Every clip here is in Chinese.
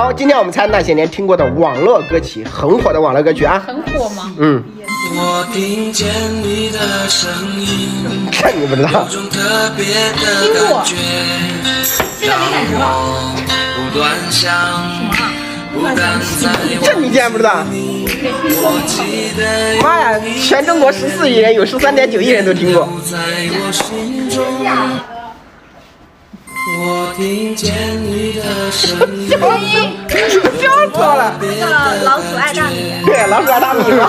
好，今天我们猜那些年听过的网络歌曲，很火的网络歌曲啊。 很火吗？ 嗯。 我听见你的声音， 这你不知道？ 有种特别的感觉，让我不断想，不敢再这你竟然不知道？ 我记得妈呀！全中国14亿人，有13.9亿人都听过。 在我心中，我听见你的声音。 笑死我了！ 老鼠爱大米。 对，老鼠爱大米吗？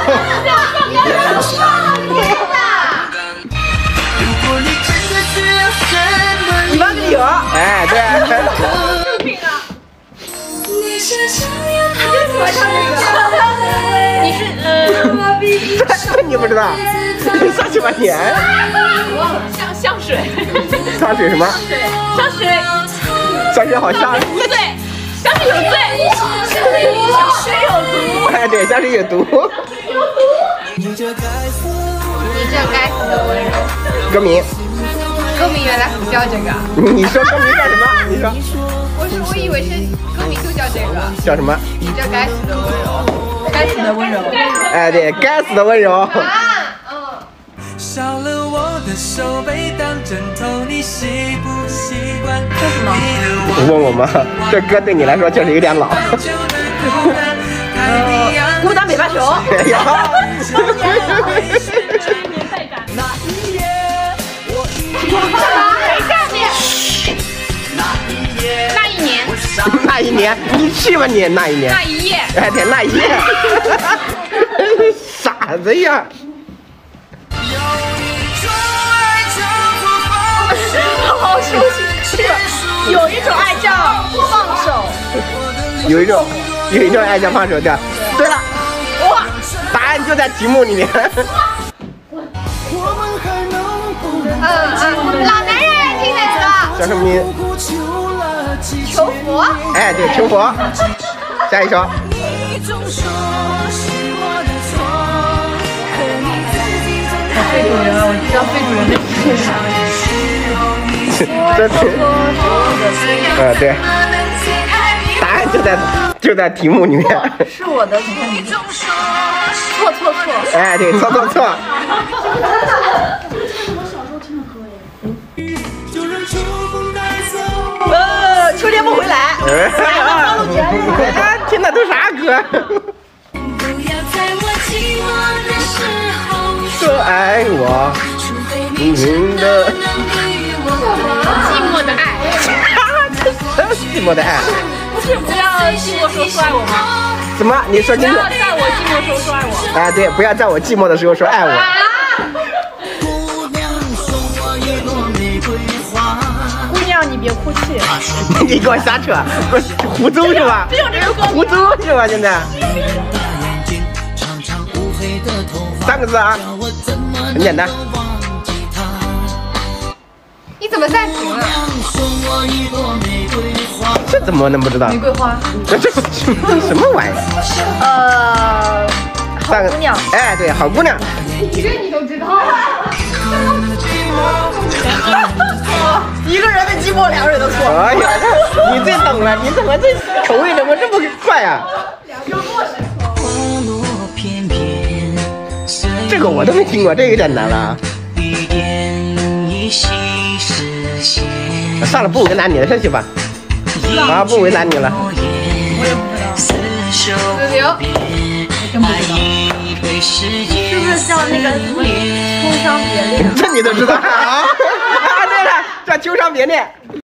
你妈个有！哎，对。 病啊！你是喜欢唱这个？你是这你不知道？上去吧你！ 忘了香水。 香水什么？ 香水。 香水好像。 对，香水有罪。香水有毒。 哎，对，香水有毒。 你这该死的温柔。 歌名。 歌名原来不叫这个。 你说歌名叫什么？你说。 我以为是歌名就叫这个。 叫什么？ 叫该死的温柔。该死的温柔。 哎，对，该死的温柔。 少了我的手背当枕头，你习不习惯？ 问我吗？这歌对你来说确实有点老。 孤单北半球。那一年，你去吧你那一年。 那一夜。 哎对，那一夜。傻子呀！ 好熟悉，有一种爱叫放手。 有一种爱叫放手的。对了，哇，答案就在题目里面。 老男人爱听的歌。 叫什么名？ 求佛。 哎，对，求佛。下一首。 非主人，我知道非主人的这对。答案就在题目里面。 是我的，你看你错。 哎，对，错。 秋天不回来。 听的都啥歌？说爱我，轻轻的。 寂寞的爱。 寂寞的爱。 不是不要寂寞时候说爱我吗？ 怎么？你说清楚。 不要在我寂寞时候说爱我。 哎，对，不要在我寂寞的时候说爱我。 姑娘，你别哭泣。 你给我瞎扯，不是胡诌是吧？胡诌是吧？现在。3个字啊，很简单。 你怎么暂停了？ 这怎么能不知道？ 玫瑰花。 这什么玩意儿？3个。 姑娘。 哎，对，好姑娘。 这你都知道。一个人的寂寞，2个人的错。 哎呀，你最懂了，你怎么这口味怎么这么快啊？这个我都没听过，这有点难了。算了，不为难你了，下去吧。啊，不为难你了。 我也不知道。真不知道。是不是像那个什么秋伤别恋？ 这你都知道啊？啊，对了，叫秋伤别恋。